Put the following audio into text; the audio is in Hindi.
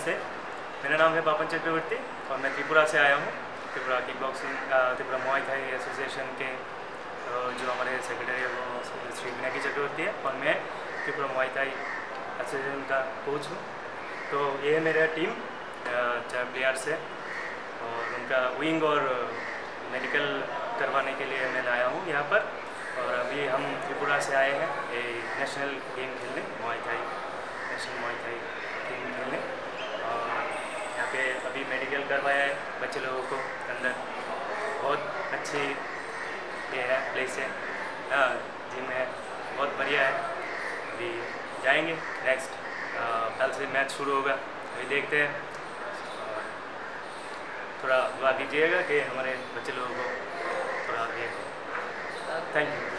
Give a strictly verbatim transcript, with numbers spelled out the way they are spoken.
नमस्ते, मेरा नाम है पापन चक्रवर्ती और मैं त्रिपुरा से आया हूँ। Tripura kick boxing Tripura Muay Thai association के जो हमारे सेक्रेटरी है वो श्री मीनाकी चक्रवर्ती है और मैं त्रिपुरा मुआय थाई एसोसिएशन का कोच हूँ। तो ये है मेरा टीम, चार प्लेयर्स है और उनका विंग और मेडिकल करवाने के लिए मैं लाया हूँ यहाँ पर। और अभी हम त्रिपुरा से आए हैं ये नेशनल गेम खेलने, Muay Thai national Muay Thai game खेलने। और यहाँ पे अभी मेडिकल करवाया है बच्चे लोगों को अंदर। बहुत अच्छी ये है प्लेस है, हाँ जिम है, बहुत बढ़िया है। अभी जाएंगे नेक्स्ट, कल से मैच शुरू होगा, अभी देखते हैं। और थोड़ा दुआ कीजिएगा कि हमारे बच्चे लोगों को थोड़ा ये। Thank you.